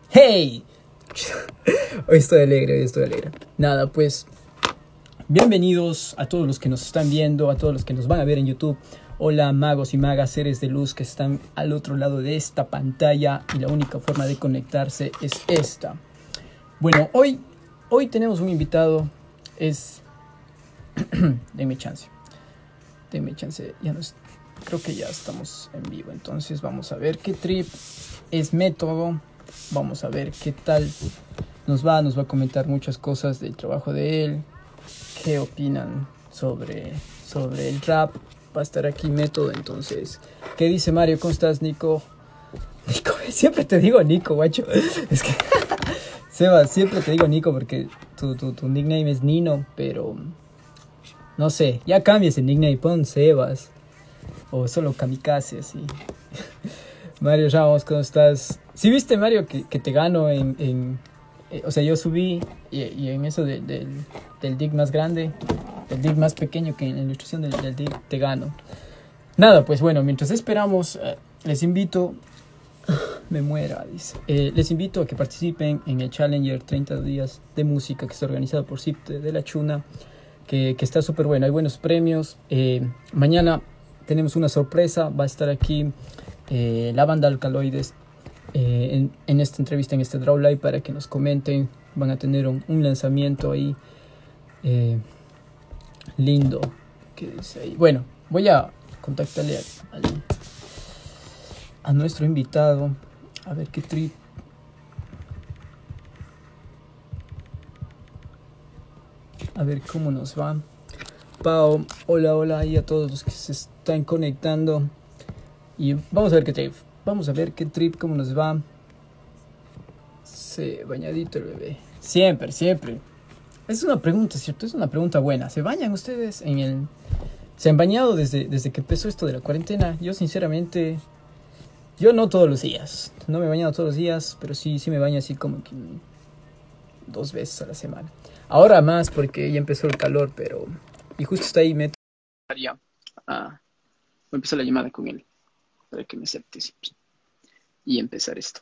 ¡Hey! Hoy estoy alegre, hoy estoy alegre. Nada, pues, bienvenidos a todos los que nos están viendo, a todos los que nos van a ver en YouTube. Hola, magos y magas, seres de luz que están al otro lado de esta pantalla. Y la única forma de conectarse es esta. Bueno, hoy tenemos un invitado. Denme chance. Ya no es... Creo que ya estamos en vivo. Entonces vamos a ver qué trip es Método. Vamos a ver qué tal nos va a comentar muchas cosas del trabajo de él, qué opinan sobre el rap. Va a estar aquí Método, entonces, ¿qué dice Mario? ¿Cómo estás, Nico? Nico, siempre te digo Nico, guacho. Es que, Seba, siempre te digo Nico porque tu nickname es Nino, pero no sé, ya cambies el nickname, pon Sebas o solo Kamikaze, así. Mario Ramos, ¿cómo estás? ¿Sí viste, Mario, que te gano o sea, yo subí y en eso del dig más grande, del dig más pequeño que en la ilustración del dig, te gano? Nada, pues bueno, mientras esperamos, les invito... Me muera, dice. Les invito a que participen en el Challenger 30 días de música que está organizado por CIPTE de la Chuna, que está súper bueno, hay buenos premios. Mañana tenemos una sorpresa, va a estar aquí la banda Alcaloides en esta entrevista, en este Draw Live, para que nos comenten. Van a tener un lanzamiento ahí lindo. ¿Qué dice ahí? Bueno, voy a contactarle a nuestro invitado, a ver qué trip. A ver cómo nos va. Pau, hola y a todos los que se están conectando. Y vamos a ver qué trip, cómo nos va. Bañadito el bebé. Siempre. Es una pregunta, ¿cierto? Es una pregunta buena. ¿Se bañan ustedes ¿Se han bañado desde que empezó esto de la cuarentena? Yo sinceramente, yo no todos los días. No me he bañado todos los días, pero sí me baño así como que 2 veces a la semana. Ahora más porque ya empezó el calor, pero... Y justo está ahí, voy a empezar la llamada con él para que me acepte y empezar esto.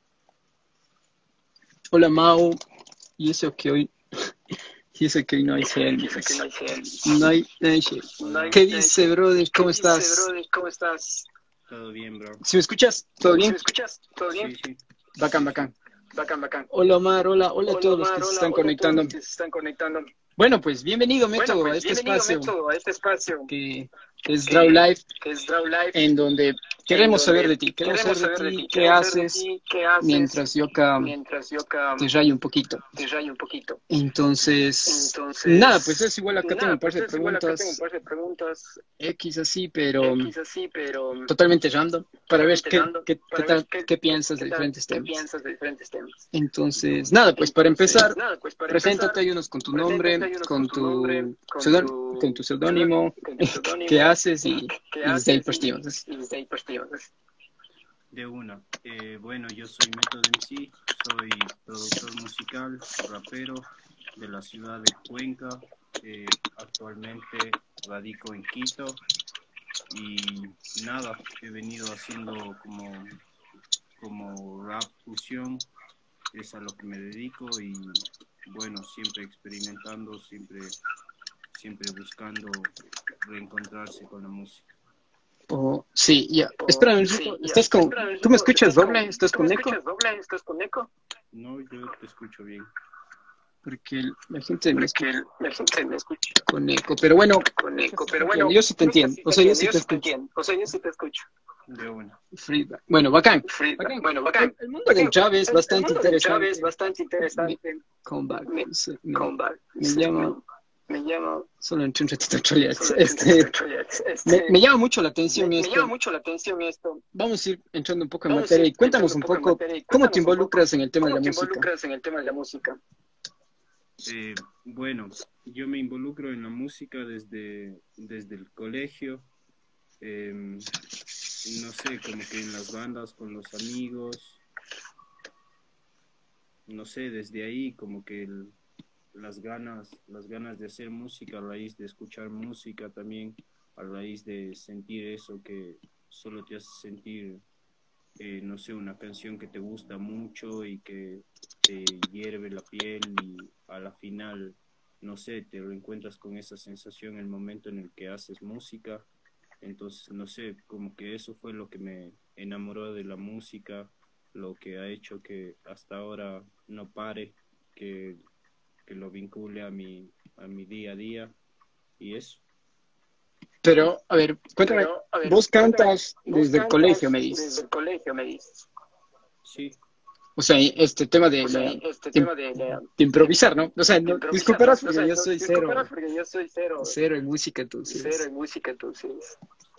Hola, Mau. Y eso que hoy no hay cel. No hay cel. ¿Qué dice, brother? ¿Cómo estás? Todo bien, bro. ¿Sí me escuchas? ¿Todo bien? Sí. Bacán. Hola, Omar. Hola a todos los que se están conectando. Bueno, pues bienvenido, Método, a este espacio que es Draw Live, en donde queremos saber de ti. Qué haces mientras yo acá te rayo un poquito. Entonces, nada, pues es igual, acá tengo un par de preguntas X así, pero totalmente random, para ver qué piensas de diferentes temas. Entonces, nada, pues para empezar, preséntate, ayúdanos con tu nombre, con tu seudónimo, qué haces y desde ahí partimos. De una. Bueno, yo soy Método MC, soy productor musical, rapero de la ciudad de Cuenca. Actualmente radico en Quito y nada, he venido haciendo como rap fusión, es a lo que me dedico y bueno, siempre experimentando, siempre buscando reencontrarse con la música. Sí, ya. Espérame, ¿tú me escuchas doble? ¿Estás con eco? No, yo te escucho bien. Porque la gente me escucha con eco, pero bueno, yo sí te entiendo, o sea, yo sí te escucho. De una. Bueno, bacán. El mundo del Java es bastante interesante. Comeback. Me llama, solo entre un ratito trolear. Me llama mucho la atención esto. Vamos a ir entrando un poco en materia y cuéntanos un poco cómo te involucras en el tema de la música. Bueno, yo me involucro en la música desde el colegio. No sé, como que en las bandas con los amigos. No sé, desde ahí como que las ganas de hacer música a raíz de escuchar música también, a raíz de sentir eso que solo te hace sentir no sé, una canción que te gusta mucho y que te hierve la piel y a la final, no sé, te reencuentras con esa sensación en el momento en el que haces música. Entonces, no sé, como que eso fue lo que me enamoró de la música, lo que ha hecho que hasta ahora no pare, que, que lo vincule a mi día a día y eso. Pero, a ver, cuéntame, Pero, a ver, vos cuéntame, cantas vos desde el colegio, cantas me desde dices. el colegio, me dices. Sí, O sea, este tema o sea, este de- tema de improvisar, ¿no? O sea, de no, improvisar, ¿no? disculparás O porque sea, yo no, soy disculparás porque yo soy cero, cero en música, cero entonces, en música, entonces.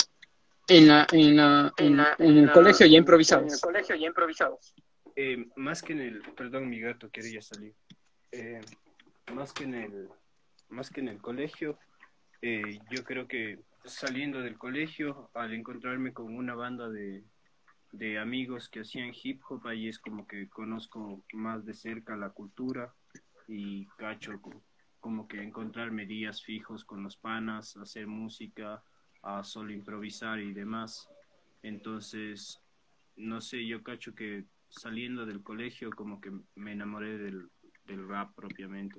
en el colegio ya En el improvisabas. colegio ya improvisabas. Más que en el, perdón, mi gato quería salir. Eh, más que en el, más que en el colegio, yo creo que saliendo del colegio, al encontrarme con una banda de amigos que hacían hip hop, ahí es como que conozco más de cerca la cultura y cacho como que encontrarme días fijos con los panas, hacer música, a solo improvisar y demás. Entonces, no sé, yo cacho que saliendo del colegio como que me enamoré del rap propiamente.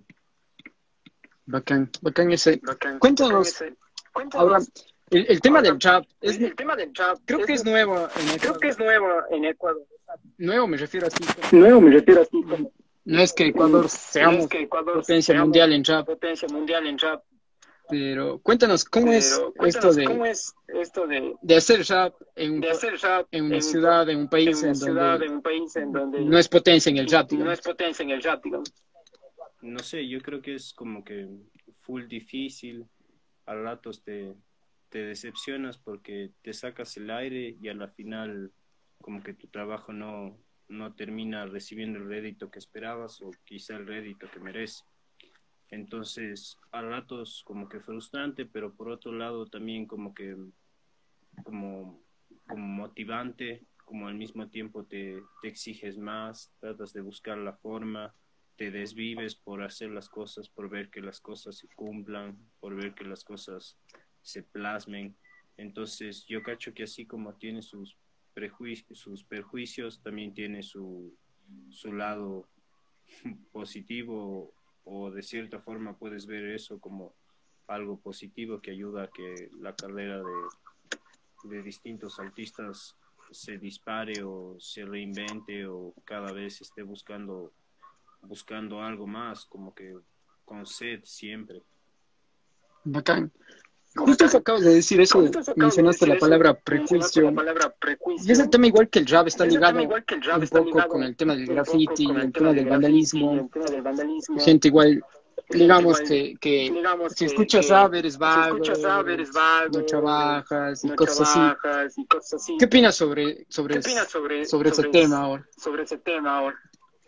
Bacán, bacán ese. Bacán Cuéntanos, ese. ahora, Cuéntanos, el tema del ahora, trap, el tema del trap, creo que es nuevo en creo que Ecuador. es nuevo en Ecuador. Nuevo me refiero así. Nuevo me refiero así como, No es que Ecuador no es seamos que Ecuador potencia seamos mundial en trap, potencia mundial en trap, pero cuéntanos, ¿cómo es pero esto cuéntanos, ¿cómo es esto de hacer rap de hacer rap en una ciudad, en un en país una en ciudad, donde en un país en no donde es potencia en el rap, no digamos? es potencia en el rap, digamos? No sé, yo creo que es como que full difícil, a ratos te decepcionas porque te sacas el aire y a la final como que tu trabajo no termina recibiendo el rédito que esperabas o quizá el rédito que merece. Entonces, a ratos como que frustrante, pero por otro lado también como que como, como motivante, como al mismo tiempo te exiges más, tratas de buscar la forma, te desvives por hacer las cosas, por ver que las cosas se cumplan, por ver que las cosas se plasmen. Entonces yo cacho que así como tiene sus perjuicios, también tiene su lado positivo o de cierta forma puedes ver eso como algo positivo que ayuda a que la carrera de distintos artistas se dispare o se reinvente o cada vez esté buscando algo más, como que con sed siempre. Bacán. Justo eso acabas de decir eso, mencionaste la palabra Mencionaste la prejuicio. palabra Y ese prejuicio. tema igual que el rap está Y ese tema ligado igual que el rap un está poco con ligado el tema del un poco graffiti, con el el tema tema del del graffiti, vandalismo. el tema del vandalismo. Gente igual, Gente digamos igual, que digamos si escuchas que rap eres si vago, escuchas rap eres no vago, trabajas y no cosas así. trabajas y cosas así. ¿Qué opinas ¿Qué opinas sobre ese tema ahora? sobre ese tema ahora?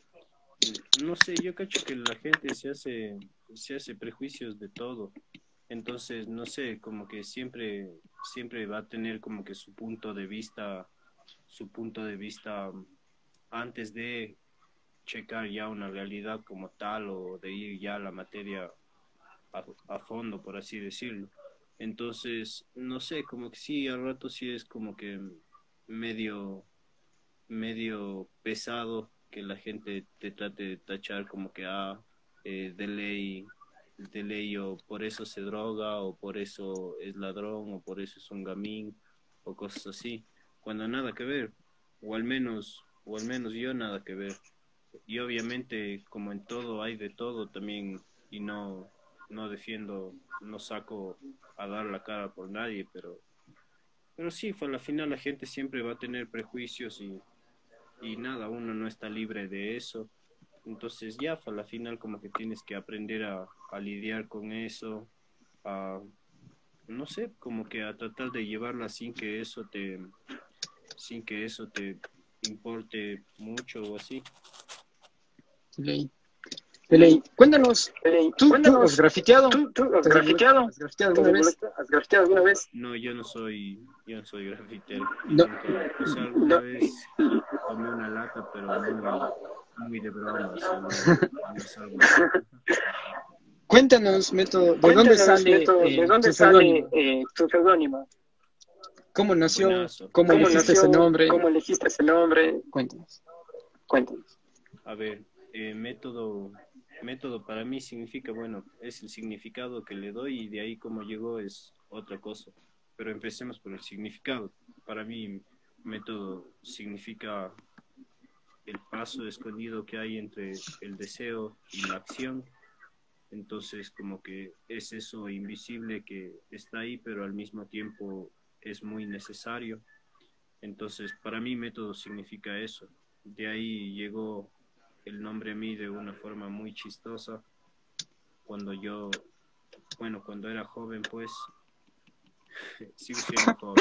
No sé, yo cacho que la gente se hace prejuicios de todo. Entonces, no sé, como que siempre va a tener como que su punto de vista antes de checar ya una realidad como tal o de ir ya a la materia a fondo, por así decirlo. Entonces, no sé, como que sí, al rato sí es como que medio, medio pesado que la gente te trate de tachar como que de ley o por eso se droga o por eso es ladrón o por eso es un gamín o cosas así, cuando nada que ver, o al menos yo nada que ver. Y obviamente, como en todo hay de todo también, y no defiendo, no saco a dar la cara por nadie, pero sí, a la final la gente siempre va a tener prejuicios y nada, uno no está libre de eso. Entonces ya, a la final como que tienes que aprender a lidiar con eso, a, no sé, como que a tratar de llevarla sin que eso te importe mucho o así. Ley. De ley. Cuéntanos, ¿tú has grafiteado? ¿Tú has ¿Te grafiteado? has grafiteado alguna vez? ¿Has grafiteado alguna vez? No, yo no soy grafitero. No. O sea, alguna vez tomé una lata, pero muy de broma, o sea, no es algo así. Cuéntanos, Método, ¿de dónde sale ¿de dónde tu sale seudónimo? tu seudónimo? ¿Cómo nació? Buenazo. ¿Cómo elegiste ese nombre? ¿Cómo elegiste ese nombre? Cuéntanos. Cuéntanos. A ver, método para mí significa, bueno, es el significado que le doy y de ahí cómo llegó es otra cosa. Pero empecemos por el significado. Para mí, método significa el paso escondido que hay entre el deseo y la acción. Entonces, como que es eso invisible que está ahí, pero al mismo tiempo es muy necesario. Entonces, para mí, método significa eso. De ahí llegó el nombre a mí de una forma muy chistosa. Cuando era joven, pues, sigo siendo joven.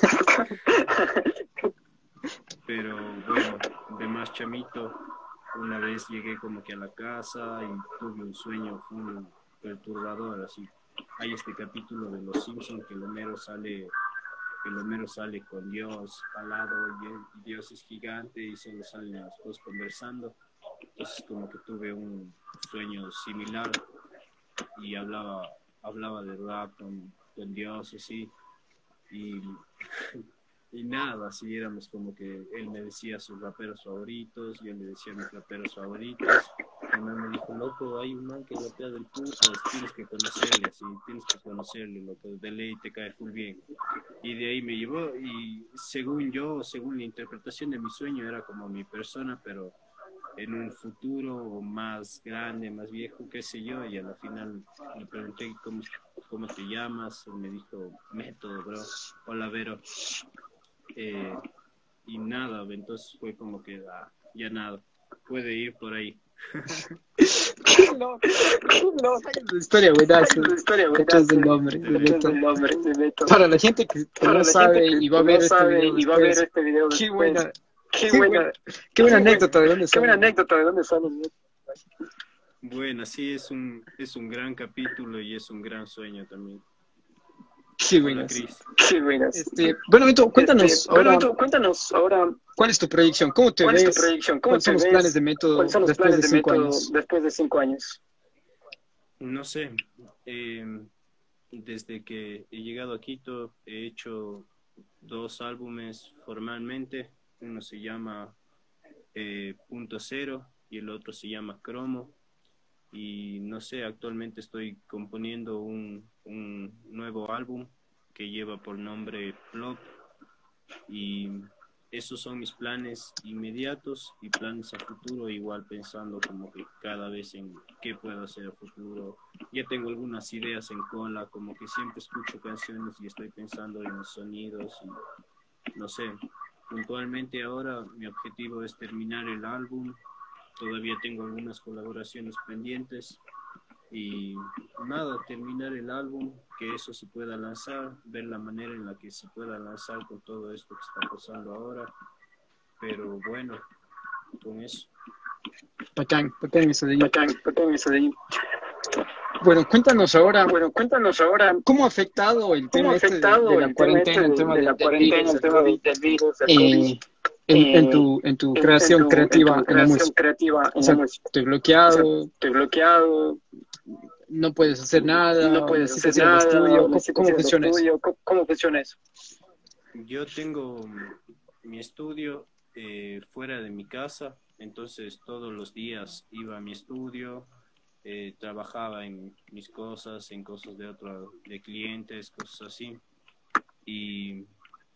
Pero bueno, de más chamito, una vez llegué como que a la casa y tuve un sueño full perturbador, así. Hay este capítulo de Los Simpsons que el Homero sale con Dios al lado y Dios es gigante y solo salen los dos conversando. Entonces como que tuve un sueño similar y hablaba de rap con Dios así y, y nada, así éramos como que él me decía sus raperos favoritos, yo le decía mis raperos favoritos. Mi mamá me dijo, loco, hay un man que rapea del putas, tienes que conocerle, loco, de ley te cae full bien. Y de ahí me llevó y según la interpretación de mi sueño, era como mi persona, pero en un futuro más grande, más viejo, qué sé yo, y a la final le pregunté cómo te llamas, y me dijo, Método, bro, hola, Vero. Y nada, entonces fue como que ya nada, puede ir por ahí. No, la historia buenazo. Detrás del nombre de Beto. Para la gente que no sabe y va a ver este video después, qué buena anécdota de dónde sale. Bueno, sí, es un gran capítulo y es un gran sueño también. Qué Hola, buenas. Cris. Bueno, Beto, cuéntanos ahora cuál es tu proyección, cómo te ¿cuál es tu ves, proyección? ¿Cómo cuáles te son los ves? planes de Método ¿Cuáles son los después de planes de 5 Método años. después de 5 años? No sé, desde que he llegado a Quito he hecho 2 álbumes formalmente. Uno se llama Punto Cero y el otro se llama Cromo. Y no sé, actualmente estoy componiendo un nuevo álbum que lleva por nombre Plop. Y esos son mis planes inmediatos y planes a futuro, igual pensando como que cada vez en qué puedo hacer a futuro. Ya tengo algunas ideas en cola, como que siempre escucho canciones y estoy pensando en los sonidos y no sé. Puntualmente ahora mi objetivo es terminar el álbum. Todavía tengo algunas colaboraciones pendientes y nada, terminar el álbum, que eso se pueda lanzar, ver la manera en la que se pueda lanzar con todo esto que está pasando ahora. Pero bueno, con eso. Bacán eso de ahí. Bacán eso de ahí. Bueno, cuéntanos ahora, ¿cómo ha afectado el tema de la cuarentena, el tema del virus, el tema del virus, del COVID, en tu creación creativa en la música? O sea, estoy bloqueado, no puedes hacer nada, no puedes necesitas hacer ir al nada, estudio. necesitas ¿Cómo ir al funciona eso? estudio. ¿Cómo funciona eso? Yo tengo mi estudio fuera de mi casa, entonces todos los días iba a mi estudio, trabajaba en mis cosas, en cosas de clientes, cosas así. Y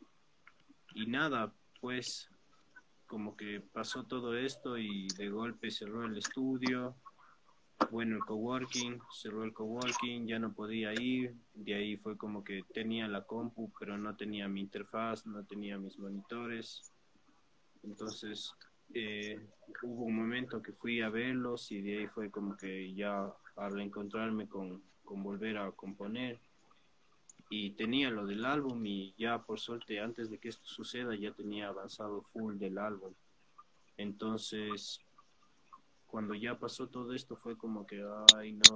nada, pues como que pasó todo esto y de golpe cerró el estudio. Bueno, cerró el coworking, ya no podía ir. De ahí fue como que tenía la compu, pero no tenía mi interfaz, no tenía mis monitores. Entonces hubo un momento que fui a verlos y de ahí fue como que ya a reencontrarme con volver a componer. Y tenía lo del álbum y ya por suerte antes de que esto suceda ya tenía avanzado full del álbum. Entonces cuando ya pasó todo esto fue como que, ay no,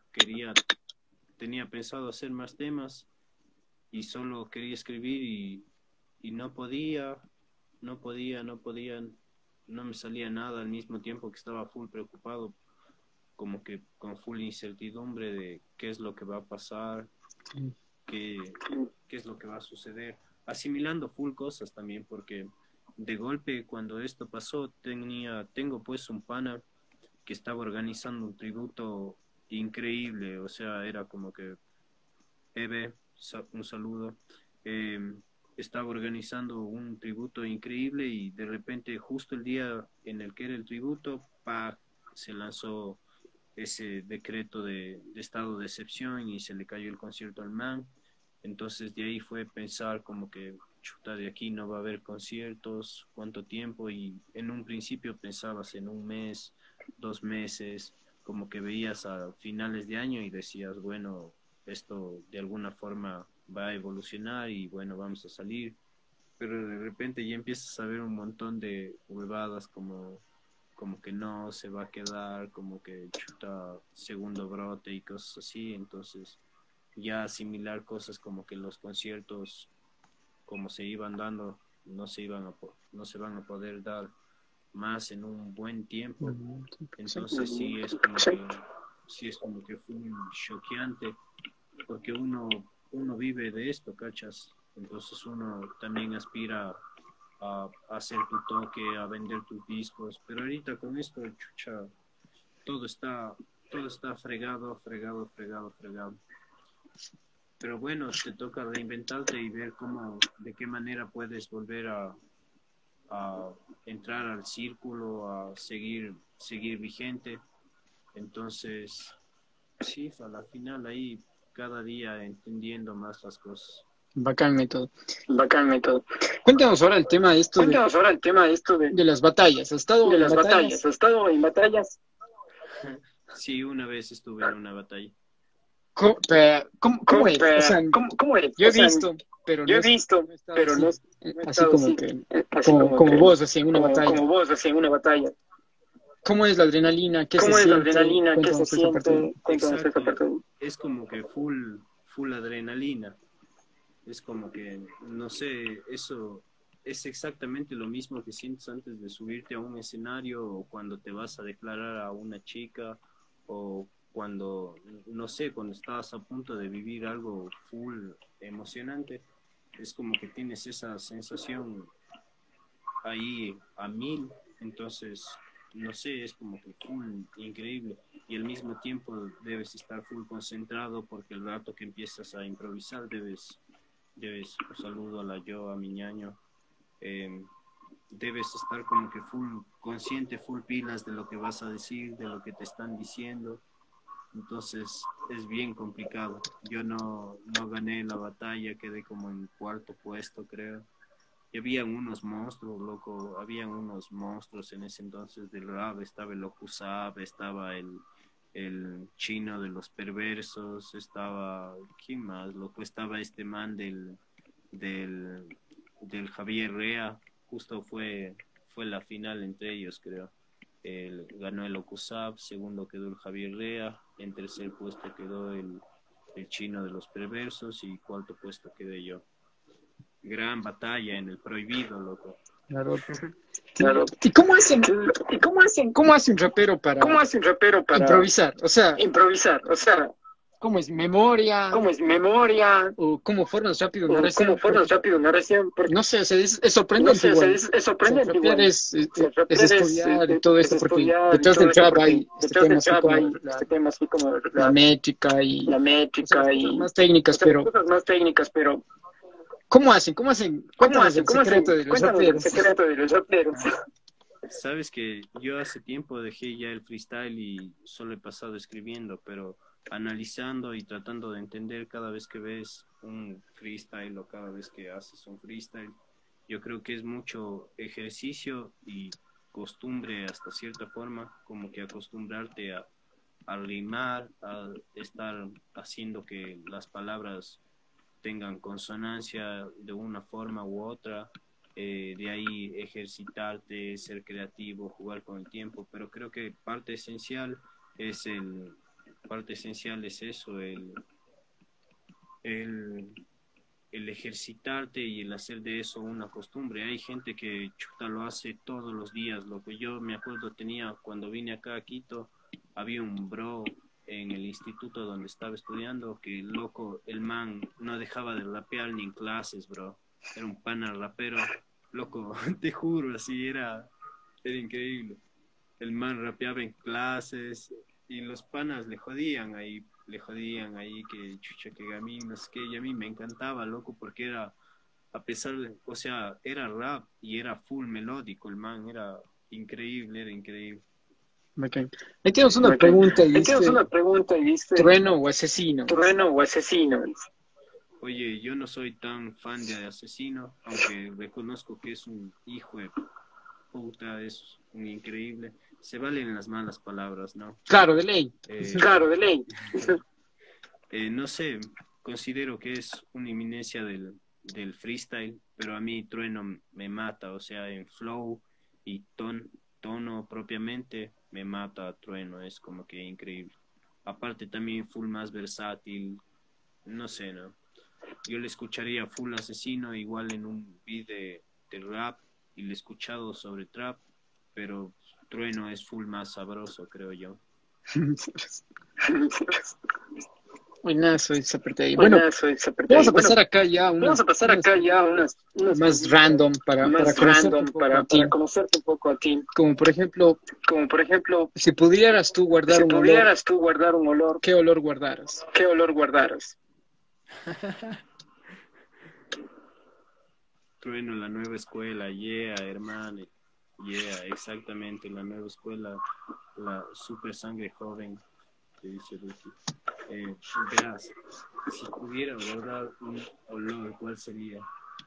tenía pensado hacer más temas y solo quería escribir y no podía, no me salía nada al mismo tiempo que estaba full preocupado, como que con full incertidumbre de qué es lo que va a pasar, qué es lo que va a suceder. asimilando full cosas también, porque de golpe cuando esto pasó tengo pues un pana que estaba organizando un tributo increíble, o sea, era como que Eve, un saludo, eh, estaba organizando un tributo increíble y de repente justo el día en el que era el tributo, se lanzó ese decreto de estado de excepción y se le cayó el concierto al man. Entonces de ahí fue pensar como que, chuta, de aquí no va a haber conciertos, cuánto tiempo, y en un principio pensabas en un mes, 2 meses, como que veías a finales de año y decías, bueno, esto de alguna forma va a evolucionar y bueno, vamos a salir, pero de repente ya empiezas a ver un montón de huevadas como que no se va a quedar, como que chuta segundo brote y cosas así, entonces ya asimilar cosas como que los conciertos como se iban dando no se van a poder dar más en un buen tiempo. Entonces sí es como que fue choqueante porque uno vive de esto, ¿cachas? Entonces uno también aspira a hacer tu toque, a vender tus discos, pero ahorita con esto, chucha, todo está, todo está fregado. Pero bueno, te toca reinventarte y ver de qué manera puedes volver a entrar al círculo, a seguir vigente. Entonces, sí, a la final ahí cada día entendiendo más las cosas. Bacán método. Bacán método. Cuéntanos ahora el tema de esto Cuéntanos ahora el tema de esto de las batallas. ¿Has estado de en las batallas? batallas? ¿Has estado en batallas? Sí, una vez estuve en una batalla. ¿Cómo es? O sea, ¿Cómo es? yo he O sea, visto, pero yo no he visto, he estado pero así, no he así estado como así, que, así como vos, así en una como batalla. vos, así en una batalla. ¿Cómo es la adrenalina? ¿Qué se ¿Cómo es la siente? adrenalina? ¿Qué se Cuéntanos esa parte. siente? Cuéntanos esa Exacto, parte. es como que full adrenalina. Es como que, no sé, eso es exactamente lo mismo que sientes antes de subirte a un escenario o cuando te vas a declarar a una chica o cuando, no sé, cuando estás a punto de vivir algo full emocionante. Es como que tienes esa sensación ahí a mil, entonces, no sé, es como que full increíble y al mismo tiempo debes estar full concentrado porque el rato que empiezas a improvisar un saludo a la yo, a mi ñaño, eh, debes estar como que full consciente, full pilas de lo que vas a decir, de lo que te están diciendo, entonces es bien complicado. Yo no gané la batalla, quedé como en cuarto puesto, creo. Y habían unos monstruos, loco, habían unos monstruos en ese entonces del rap, estaba el Okusab, estaba el chino de los perversos, estaba, ¿quién más, loco? Estaba este man del, del Javier Rea, justo fue la final entre ellos, creo. Ganó el Okusab, segundo quedó el Javier Rea, en tercer puesto quedó el chino de los perversos y cuarto puesto quedé yo. Gran batalla en el prohibido, loco. Claro. Claro. ¿Y cómo hacen? ¿Y cómo hacen? ¿Cómo hace un rapero para ¿Cómo hace un rapero para improvisar? O sea, improvisar? O sea, ¿cómo es memoria? ¿cómo es memoria? ¿O cómo formas rápido una ¿O oración? cómo formas rápido una oración? Porque, No sé, o sea, es no sorprendente sé, o sea, igual. es sorprendente Rapear igual. es O sea, rapear estudiar y todo es esto, porque estudiar y detrás todo del esto, trap porque hay este detrás tema del así trap como hay este tema así como la métrica y la o sea, métrica las y cosas más técnicas, o sea, pero cosas más técnicas, pero ¿cómo hacen? ¿Cómo hacen? Cuéntanos el secreto de los Cuéntanos el raperos. secreto de los raperos. Sabes que yo hace tiempo dejé ya el freestyle y solo he pasado escribiendo, pero analizando y tratando de entender cada vez que ves un freestyle o cada vez que haces un freestyle, yo creo que es mucho ejercicio y costumbre hasta cierta forma, como que acostumbrarte a rimar, a estar haciendo que las palabras tengan consonancia de una forma u otra, de ahí ejercitarte, ser creativo, jugar con el tiempo, pero creo que es parte esencial es eso, el, el ejercitarte y el hacer de eso una costumbre. Hay gente que chuta lo hace todos los días, lo que yo me acuerdo cuando vine acá a Quito, había un bro en el instituto donde estaba estudiando que loco, el man no dejaba de rapear ni en clases, bro. era un pana rapero, loco, te juro, así era increíble. El man rapeaba en clases y los panas le jodían ahí que chucha, que a mí, no sé qué, y a mí me encantaba, loco, porque era, a pesar de, o sea, era rap y era full melódico, el man era increíble, era increíble. Bacán. Ahí tenemos una pregunta y Ahí tenemos dice, una pregunta y dice, ¿trueno o asesino? ¿trueno o asesino? Oye, yo no soy tan fan de Asesino, aunque reconozco que es un hijo de puta, es un increíble. Se valen las malas palabras, ¿no? Claro, de ley. Claro, de ley. No sé, considero que es una eminencia del freestyle, pero a mí Trueno me mata, o sea, en flow y tono propiamente me mata Trueno, es como que increíble. Aparte también full más versátil, no sé, ¿no? Yo le escucharía full Asesino igual en un beat de rap y le he escuchado sobre trap, pero Trueno es full más sabroso, creo yo. Buenazo esa parte ahí. Bueno, vamos a pasar acá ya unas más random para conocerte un poco a ti. Como por ejemplo, si pudieras tú guardar un olor, ¿qué olor guardaras? Trueno, la nueva escuela, yeah, hermano, yeah, exactamente, la nueva escuela, la super sangre joven, que dice Ricky. Verás, si pudiera guardar un olor, ¿cuál sería?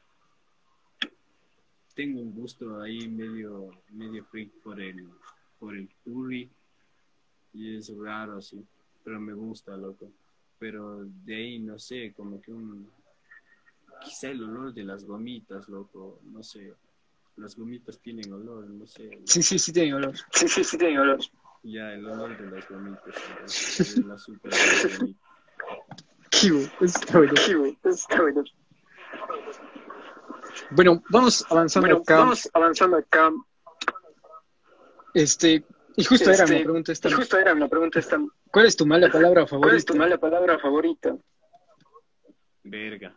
Tengo un gusto ahí medio freak por el curry, y es raro así, pero me gusta, loco. Pero de ahí, no sé, como que quizá el olor de las gomitas, loco, no sé. Las gomitas tienen olor, no sé. Sí, tienen olor. Sí, tiene olor. Ya, el olor de las gomitas, de la azúcar de las gomitas. Kibo, está bueno. Bueno, vamos avanzando acá. Y justo era mi pregunta esta. ¿Cuál es tu mala palabra favorita? Verga.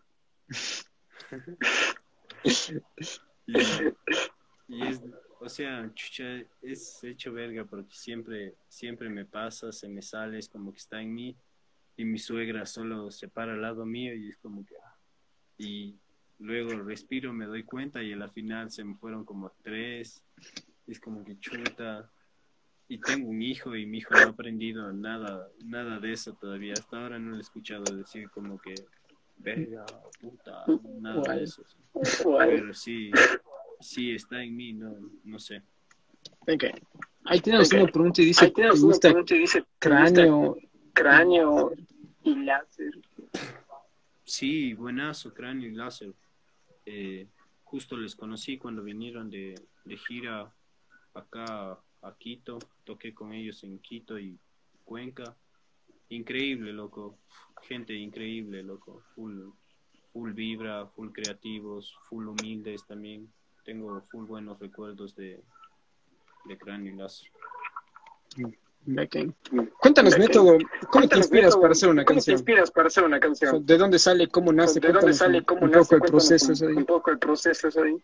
y es, o sea, chucha, es hecho verga porque siempre me pasa, se me sale, es como que está en mí y mi suegra solo se para al lado mío y es como que y luego respiro, me doy cuenta y a la final se me fueron como 3, es como que chuta. Y tengo un hijo y mi hijo no ha aprendido nada de eso todavía, hasta ahora no le he escuchado decir como que verga, puta, nada de eso. Pero sí está en mí, no sé. Okay. Ahí tenemos una pregunta y dice, ¿te gusta cráneo y láser? Sí, buenazo, cráneo y láser. Justo les conocí cuando vinieron de gira acá a Quito, toqué con ellos en Quito y Cuenca. Increíble, loco, gente increíble, loco, full vibra, full creativos, full humildes también. Tengo full buenos recuerdos de Cráneo y Láser. Okay. Cuéntanos, Método, ¿cómo te inspiras para hacer una canción? ¿De dónde sale? ¿Cómo nace? Un poco el proceso ahí.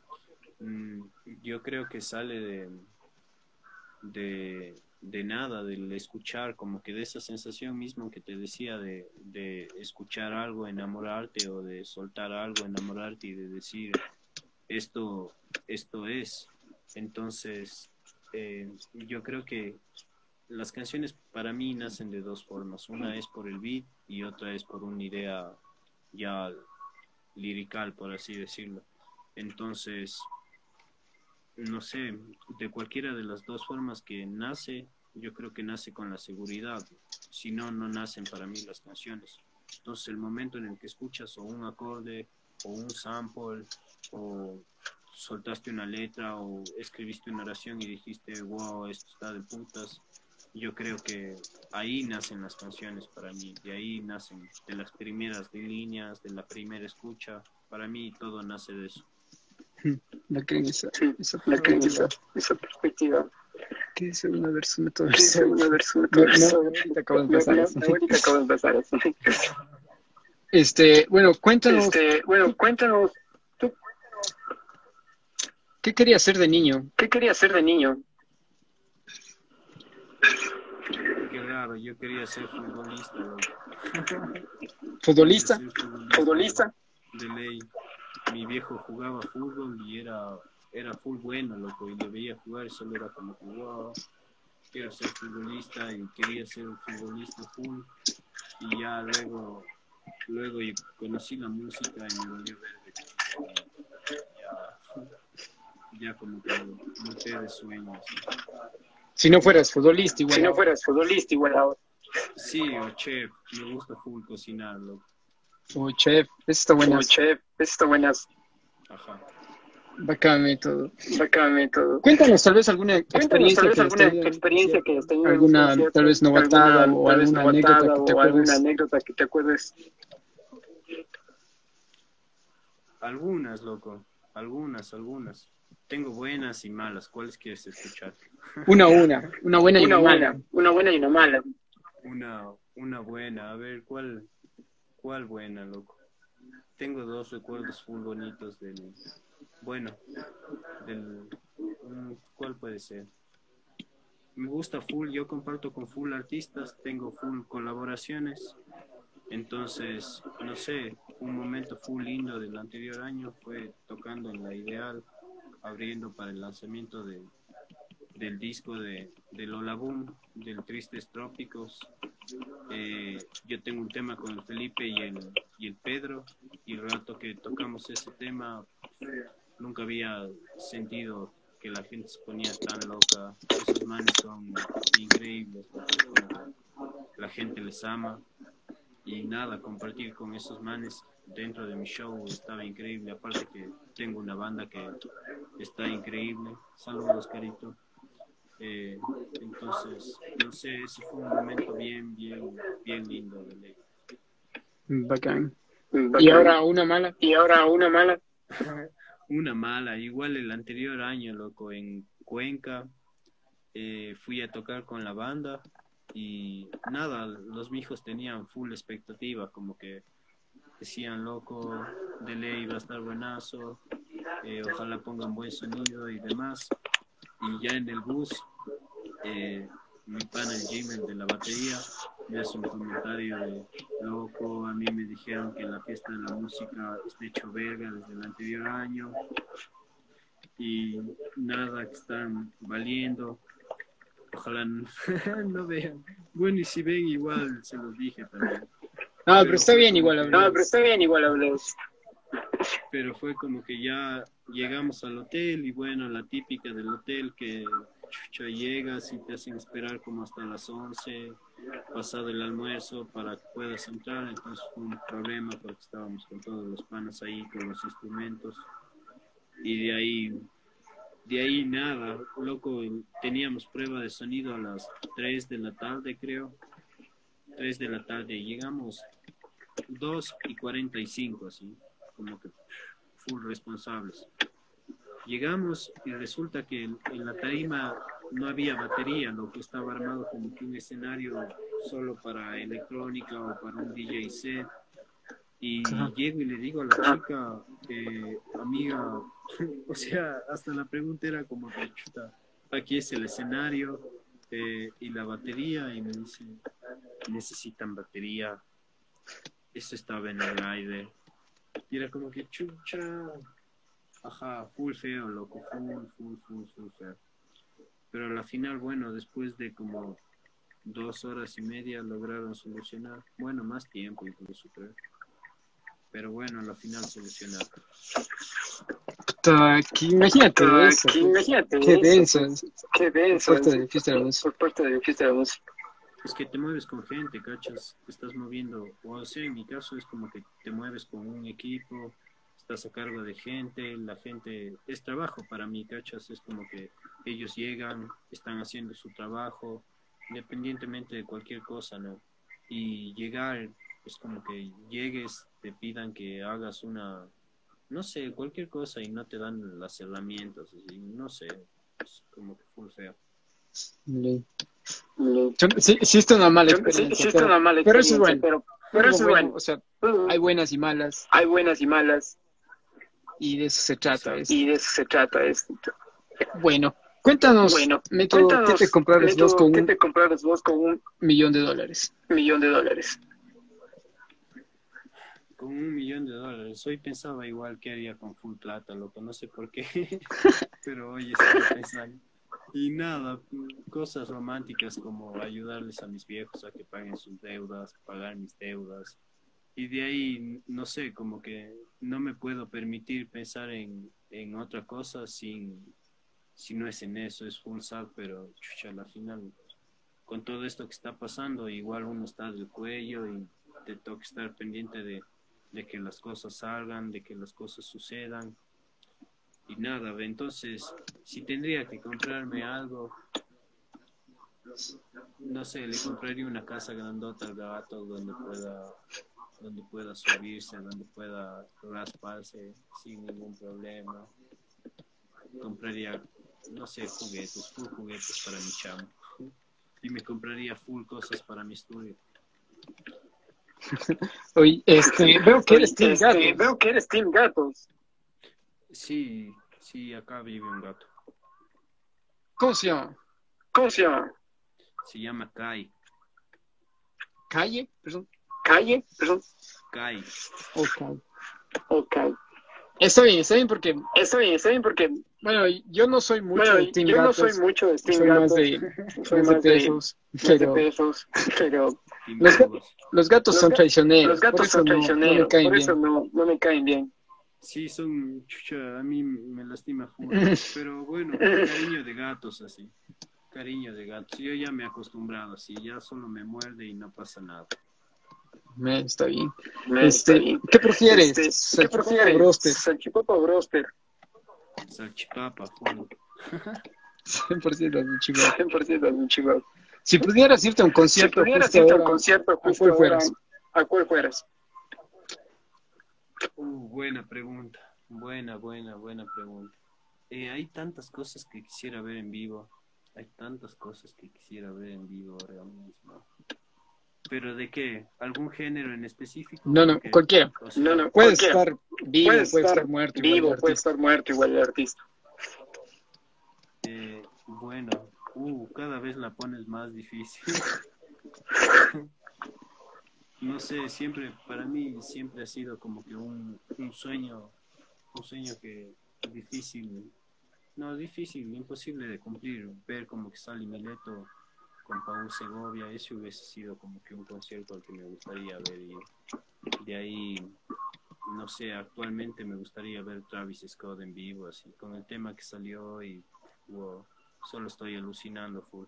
Yo creo que sale de nada, del escuchar, como que de esa sensación misma que te decía de escuchar algo, enamorarte, o de soltar algo, enamorarte y de decir esto es. Entonces yo creo que las canciones para mí nacen de dos formas, una es por el beat y otra es por una idea ya lirical, por así decirlo. Entonces no sé, de cualquiera de las dos formas que nace, yo creo que nace con la seguridad, si no nacen para mí las canciones. Entonces el momento en el que escuchas o un acorde o un sample o soltaste una letra o escribiste una oración y dijiste wow, esto está de putas, yo creo que ahí nacen las canciones para mí, de ahí nacen, de las primeras líneas, de la primera escucha, para mí todo nace de eso. La esa perspectiva. ¿Qué dice una versión? Acabo de empezar eso. Bueno, cuéntanos ¿Qué quería ser de niño? ¿Qué quería ser de niño? Qué raro, yo quería ser futbolista, loco. ¿Futbolista? Quería ser ¿Futbolista? de ley. Mi viejo jugaba fútbol y era full bueno, loco, y le veía jugar y solo era como que, wow, quiero ser futbolista, y quería ser un futbolista full, y ya luego yo conocí la música y me volvió verde, ya como que noté de sueños. Si no fueras futbolista, igual. Si no fueras futbolista, igual ahora. Sí, o chef, me gusta full cocinar, loco. O chef, eso está bueno. Como chef, eso está buenas. Ajá. Bacán método. Bacán método. Cuéntanos tal vez alguna Cuéntanos experiencia tal vez que has alguna tenido, experiencia que has tenido. alguna tal vez novatada o tal vez alguna novatada anécdota que te o alguna acuerdes. anécdota que te acuerdes. Algunas, loco, algunas. Tengo buenas y malas, ¿cuáles quieres escuchar? Una buena y una mala. Una buena y una mala. Una buena, a ver, ¿cuál buena, loco? Tengo dos recuerdos full bonitos ¿cuál puede ser? Me gusta full, yo comparto con full artistas, tengo full colaboraciones, entonces, no sé, un momento full lindo del anterior año fue tocando en La Ideal, abriendo para el lanzamiento del disco de Lola Boom, del Tristes Trópicos. Yo tengo un tema con el Felipe y el Pedro, y el rato que tocamos ese tema nunca había sentido que la gente se ponía tan loca. Esos manes son increíbles, la gente les ama, y nada, compartir con esos manes dentro de mi show estaba increíble. Aparte que tengo una banda que está increíble. Saludos, Carito. Entonces, no sé, ese fue un momento bien lindo de ley. Bacán. Bacán. Y ahora una mala. Una mala, igual el anterior año, loco, en Cuenca, fui a tocar con la banda y nada, los mijos tenían full expectativa, como que decían, loco, de ley va a estar buenazo, ojalá pongan buen sonido y demás. Y ya en el bus, mi pana el Jim, el de la batería, me hace un comentario de, loco, a mí me dijeron que la fiesta de la música está hecho verga desde el anterior año y nada, que están valiendo, ojalá no vean. Bueno, y si ven, igual se los dije también. No, pero está bien igual hablar. Pero fue como que ya llegamos al hotel y bueno, la típica del hotel que chucha, llegas y te hacen esperar como hasta las 11, pasado el almuerzo para que puedas entrar. Entonces fue un problema porque estábamos con todos los panas ahí, con los instrumentos, y de ahí nada, loco, teníamos prueba de sonido a las 3 de la tarde, creo, 3 de la tarde, llegamos 2:45, así, como que full responsables. Llegamos y resulta que en la tarima no había batería, lo que estaba armado como que un escenario solo para electrónica o para un DJ set. Y llego y le digo a la chica, amiga, o sea, hasta la pregunta era como que, chuta, aquí es el escenario y la batería, y me dice, necesitan batería, eso estaba en el aire. Y era como que, chucha, ajá, full feo, loco, full feo. Pero a la final, bueno, después de como 2 horas y media lograron solucionar, bueno, más tiempo incluso, creo. Pero bueno, a la final solucionaron. Imagínate eso. Qué denso. Qué denso. Por parte de fiesta de la música. Por parte de fiesta de la música. Es que te mueves con gente, ¿cachas? Te estás moviendo, o sea, en mi caso es como que te mueves con un equipo, estás a cargo de gente, la gente, es trabajo para mí, ¿cachas? Es como que ellos llegan, están haciendo su trabajo, independientemente de cualquier cosa, ¿no? Y llegar, es como que llegues, te pidan que hagas una, no sé, cualquier cosa y no te dan las herramientas, así, no sé, es como que full feo. Sí, está una mala experiencia. Pero eso es bueno. Pero eso es bueno. O sea, hay buenas y malas. Y de eso se trata Exacto. esto. Y de eso se trata esto. Bueno, cuéntanos, Método, ¿qué te compraras vos con ¿qué un te compraras vos con $1 millón? millón? Con $1 millón. Hoy pensaba igual que haría con full plata, loco, no sé por qué, pero hoy estaba pensando. Y nada, cosas románticas como ayudarles a mis viejos a que paguen sus deudas, pagar mis deudas. Y de ahí, no sé, como que no me puedo permitir pensar en otra cosa si no es en eso, es full sad, pero chucha, al final, con todo esto que está pasando, igual uno está del cuello y te toca estar pendiente de que las cosas salgan, de que las cosas sucedan. Y nada, entonces, si tendría que comprarme algo, no sé, le compraría una casa grandota al gato donde pueda subirse, donde pueda rasparse sin ningún problema. Compraría, no sé, full juguetes para mi chamo. Y me compraría full cosas para mi estudio. Oye, veo que eres Team Gato. Veo que eres Team Gatos. Sí, acá vive un gato. ¿Cómo se llama? ¿Cómo se llama? Se llama Kai. ¿Calle? Perdón. ¿Calle? Perdón. Kai. Ok. Está bien porque, Está bien porque, bueno, yo no soy mucho de Team yo no Gatos. soy mucho de Team Soy más Gatos. Soy más de más de pesos. pesos, pero Los gatos son traicioneros. los gatos por eso son no me traicioneros. caen Por bien. eso no me caen bien. Sí, son, chucha, a mí me lastima full. Pero bueno, cariño de gatos así. Cariño de gatos. Yo ya me he acostumbrado así, ya solo me muerde y no pasa nada. Está bien. Está bien. ¿Qué prefieres? ¿Qué ¿Salchipapa o prefieres? bróster? ¿Salchipapa o bróster? Salchipapa, full. 100% salchipapa. 100% de Chihuahua. Si pudieras irte a un Si concierto pudieras justo irte a un ahora, concierto ¿a justo cuál ahora, fueras? ¿a cuál fueras? Buena pregunta. Buena pregunta. Hay tantas cosas que quisiera ver en vivo. Hay tantas cosas que quisiera ver en vivo ahora mismo. ¿Pero de qué? ¿Algún género en específico? No, Porque, cualquiera. o sea, No, Puedes cualquiera. estar vivo, Puedes puedes estar estar muerto, igual vivo, de puedes artista. estar muerto igual de artista. Bueno, cada vez la pones más difícil. No sé, para mí siempre ha sido como que un sueño que difícil, imposible de cumplir, ver como que Sally Mileto con Paul Segovia, ese hubiese sido como que un concierto al que me gustaría ver y de ahí, no sé, actualmente me gustaría ver Travis Scott en vivo, así, con el tema que salió y wow, solo estoy alucinando full.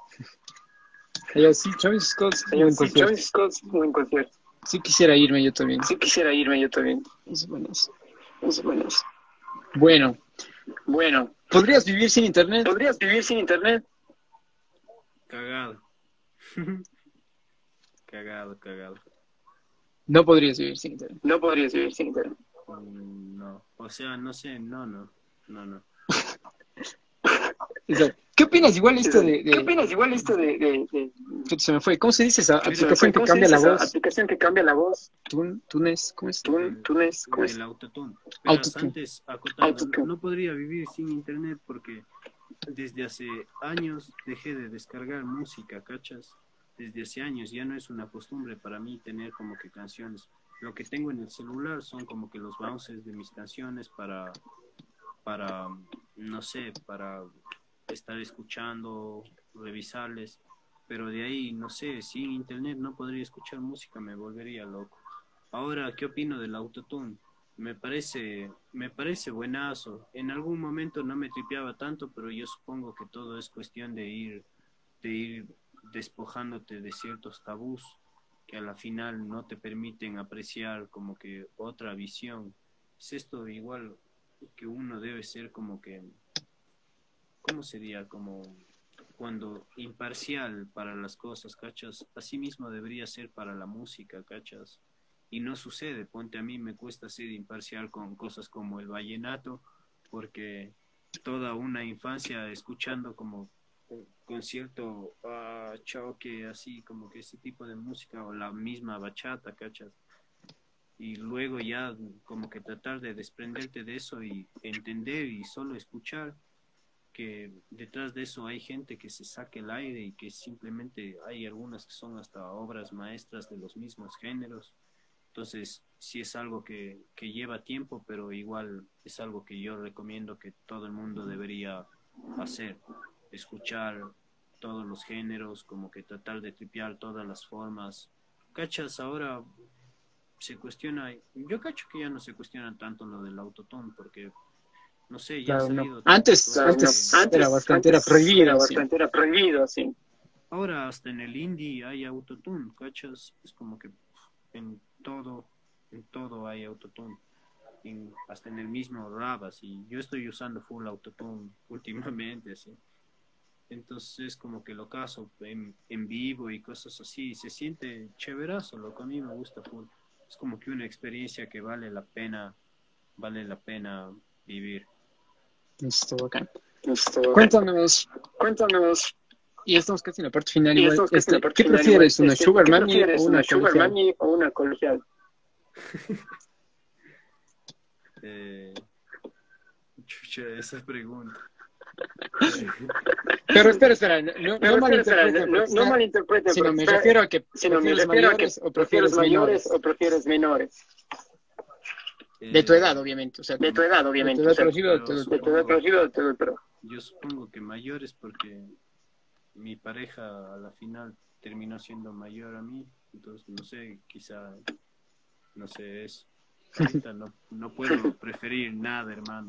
Sí, Travis Scott, Travis Scott, buen concierto. Sí quisiera irme yo también. Es buenas. Bueno, Bueno, ¿podrías vivir sin internet? ¿podrías vivir sin internet? Cagado. Cagado. No podrías vivir sin internet. No podrías vivir sin internet. No, o sea, no sé, no. Exacto. ¿Qué opinas igual esto de... ¿Qué opinas igual esto de Se me fue. ¿Cómo se dice esa Mira, aplicación que ¿cómo se cambia dice la esa voz? aplicación que cambia la voz? Tunes, ¿cómo es? Tunes, ¿cómo es? El autotune. Pero Autotune. antes, acotando, Autotune. no podría vivir sin internet porque desde hace años dejé de descargar música, ¿cachas? Desde hace años ya no es una costumbre para mí tener como que canciones. Lo que tengo en el celular son como que los bounces de mis canciones para no sé, para estar escuchando, revisarles, pero de ahí, no sé, sin internet no podría escuchar música, me volvería loco. Ahora, ¿qué opino del autotune? Me parece buenazo. En algún momento no me tripeaba tanto, pero yo supongo que todo es cuestión de ir despojándote de ciertos tabús que a la final no te permiten apreciar como que otra visión. Es esto igual que uno debe ser como que, ¿cómo sería? Como cuando imparcial para las cosas, ¿cachas? Así mismo debería ser para la música, ¿cachas? Y no sucede, ponte, a mí me cuesta ser imparcial con cosas como el vallenato, porque toda una infancia escuchando como con cierto choque, así como que ese tipo de música, o la misma bachata, ¿cachas? y luego ya como que tratar de desprenderte de eso y entender y solo escuchar que detrás de eso hay gente que se saque el aire y que simplemente hay algunas que son hasta obras maestras de los mismos géneros. Entonces, sí es algo que lleva tiempo, pero igual es algo que yo recomiendo que todo el mundo debería hacer, escuchar todos los géneros, como que tratar de tripear todas las formas. ¿Cachas? Ahora se cuestiona, yo cacho que ya no se cuestiona tanto lo del autotune, porque no sé, ya ha Claro, no. salido Antes era prohibido, sí. Era prohibido, sí. ahora hasta en el indie hay autotune, ¿cachas? Es como que en todo hay autotune, hasta en el mismo rap, así. Yo estoy usando full autotune últimamente, así. Entonces es como que lo caso en vivo y cosas así, se siente chéverazo, lo que a mí me gusta full. Es como que una experiencia que vale la pena vivir. Listo, bacán. Listo. Cuéntanos, y estamos casi en la parte final igual, ¿qué prefieres, una sugar mami o una sugar colegial? mami o una colegial? Chucha, esa pregunta. Pero espera, no malinterpreten, sino me refiero a que prefieres mayores o prefieres menores. o prefieres menores. De tu edad, obviamente. O sea, De tu edad, obviamente. de tu edad conocido, de tu edad. Pero yo supongo que mayores porque mi pareja a la final terminó siendo mayor a mí, entonces no sé, quizá, no sé, eso. Ahorita no puedo preferir nada, hermano.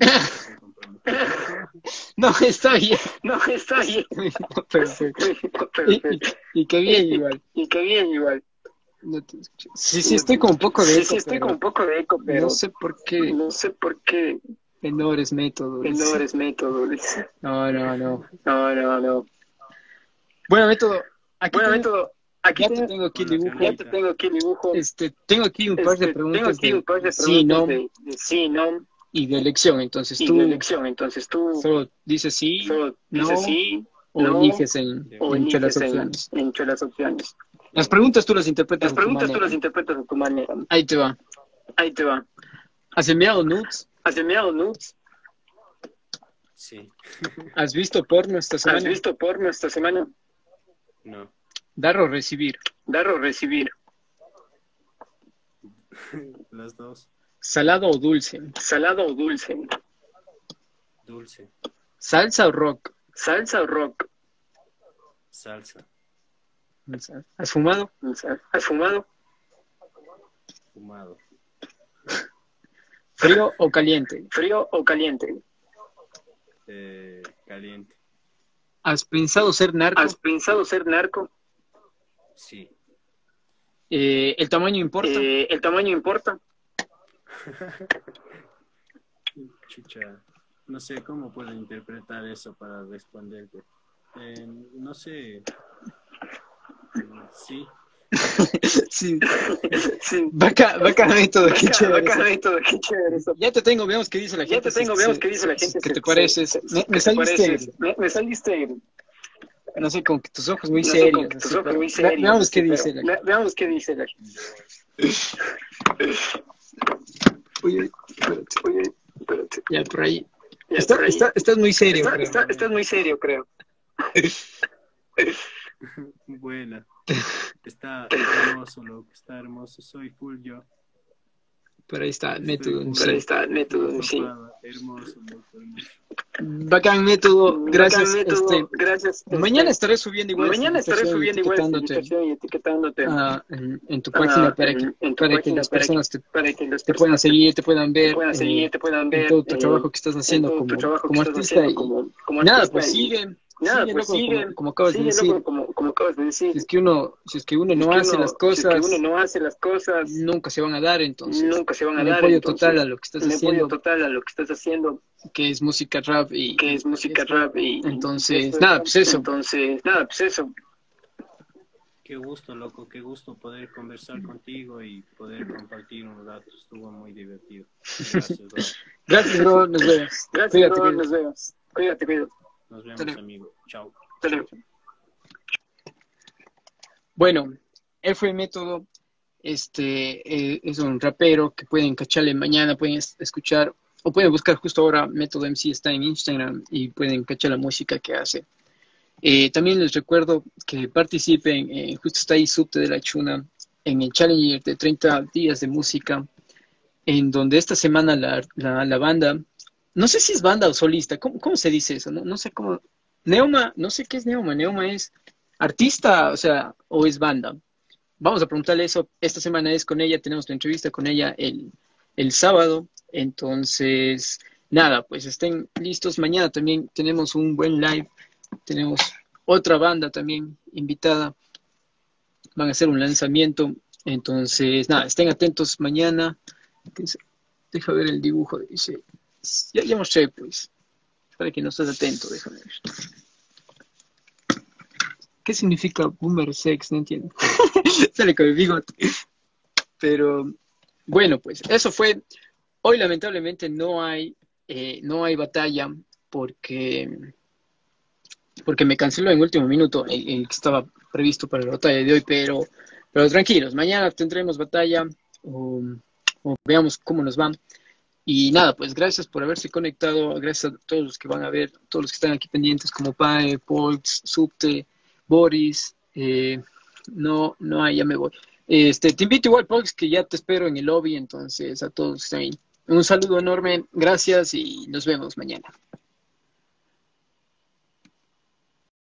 No, está bien. Perfecto. Y qué bien igual. No te escucho. Sí, estoy con un poco de eco. Sí, estoy con un poco de eco, pero no sé por qué. Menores métodos. No. Bueno, método. Aquí ya te tengo aquí el Hola, dibujo. Tengo aquí un par de preguntas de sí, no y de elección. Entonces tú solo dices sí, no, o eliges entre las opciones. Las preguntas tú las interpretas a tu manera. Ahí te va. ¿Has enviado nudes? sí, ¿Has visto porno esta semana? no, ¿Dar o recibir? las dos, ¿Salado o dulce? dulce, ¿Salsa o rock? salsa, ¿Has fumado? fumado, ¿Frío o caliente? caliente, ¿Has pensado ser narco? sí, ¿El tamaño importa? chucha, no sé cómo puedo interpretar eso para responderte. No sé, sí, Sí. Bacán método, qué chévere. eso. Ya te tengo, veamos qué dice la gente. ¿Qué te parece? Me saliste, no sé, con que tus ojos muy serios. Veamos qué dice la gente. Oye, espérate. Ya, por ahí. Estás muy serio, creo. Estás muy serio, creo. buena, está hermoso, loco, está hermoso, soy full yo. Pero ahí está, Estoy método. full Sí. sí. Hermoso, loco, hermoso. Bacán método, gracias. Gracias. Mañana estaré subiendo igual. etiquetándote En tu página para que las personas te puedan seguir, te puedan ver, en todo tu trabajo que estás haciendo como artista. Nada, pues sigue. Loco, como acabas de decir. Si es que uno no hace las cosas, nunca se van a dar, entonces. Un apoyo total a lo que estás haciendo, que es música rap y entonces, nada, pues eso. Qué gusto, loco, qué gusto poder conversar contigo y poder compartir un rato, estuvo muy divertido. Gracias, bro. Gracias, bro, nos vemos. Cuídate. Nos vemos, amigo. Chao. Bueno, él fue método. Es un rapero que pueden cacharle mañana, pueden escuchar, o pueden buscar justo ahora, Método MC está en Instagram y pueden cachar la música que hace. También les recuerdo que participen, justo está ahí Subte de la Chuna, en el Challenger de 30 días de música, en donde esta semana la banda, no sé si es banda o solista, ¿cómo se dice eso? No sé cómo, Neoma, no sé qué es Neoma, Neoma es artista, o sea, o es banda. Vamos a preguntarle eso, esta semana es con ella, tenemos la entrevista con ella el sábado, entonces, nada, pues estén listos, mañana también tenemos un buen live. Tenemos otra banda también invitada. Van a hacer un lanzamiento. Entonces, nada, estén atentos mañana. Deja ver el dibujo. Dice, ya mostré, pues. Para que no estés atento, déjame ver. ¿Qué significa boomer sex? No entiendo. Sale con el bigote. Pero, bueno, pues, eso fue. Hoy, lamentablemente, no hay batalla porque me canceló en último minuto el que estaba previsto para la batalla de hoy, pero tranquilos, mañana tendremos batalla o veamos cómo nos va. Y nada, pues gracias por haberse conectado, gracias a todos los que van a ver, todos los que están aquí pendientes, como Pae, Polks, Subte, Boris, no hay, ya me voy. Te invito igual, Polks, que ya te espero en el lobby, entonces a todos ahí. Un saludo enorme, gracias y nos vemos mañana.